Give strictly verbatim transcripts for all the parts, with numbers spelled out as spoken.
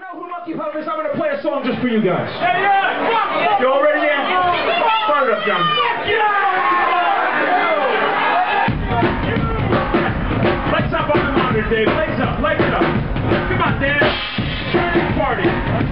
know who Mucky Pup is, I'm going to play a song just for you guys. Hey, yeah! You all ready, Dan? Start it up, John. Lights up on the monitor, Dave. Lights up, lights up. Come on, Dan. Turn the party.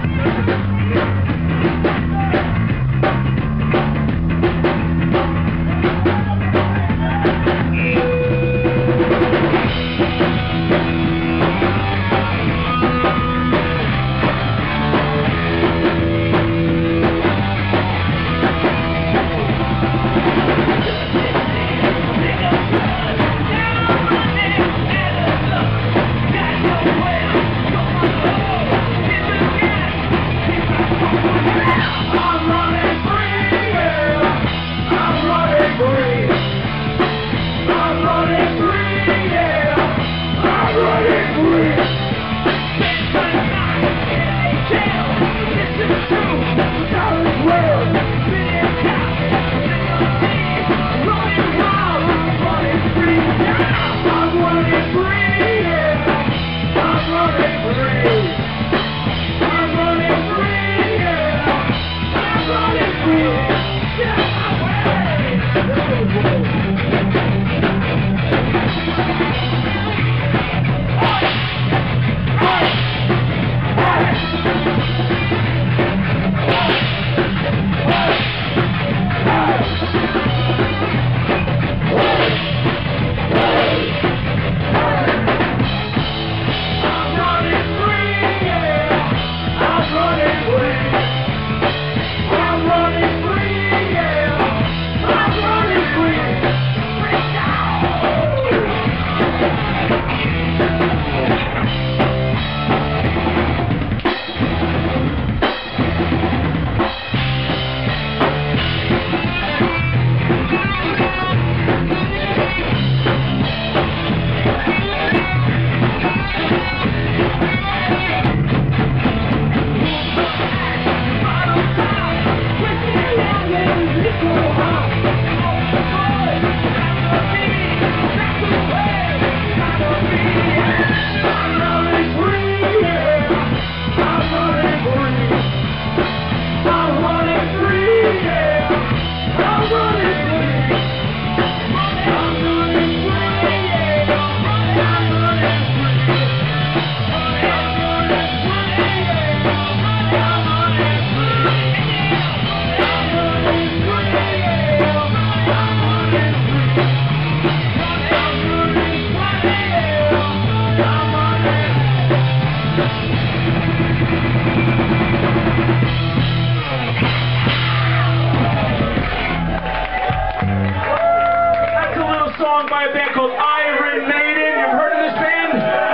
Song by a band called Iron Maiden. You've heard of this band?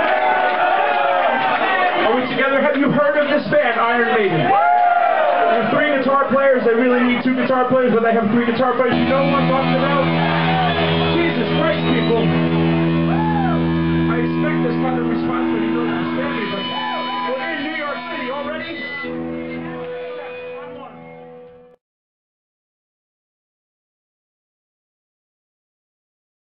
Are we together? Have you heard of this band, Iron Maiden? They have three guitar players. They really need two guitar players, but they have three guitar players. You know what I'm talking about? Jesus Christ, people. I expect this kind of response.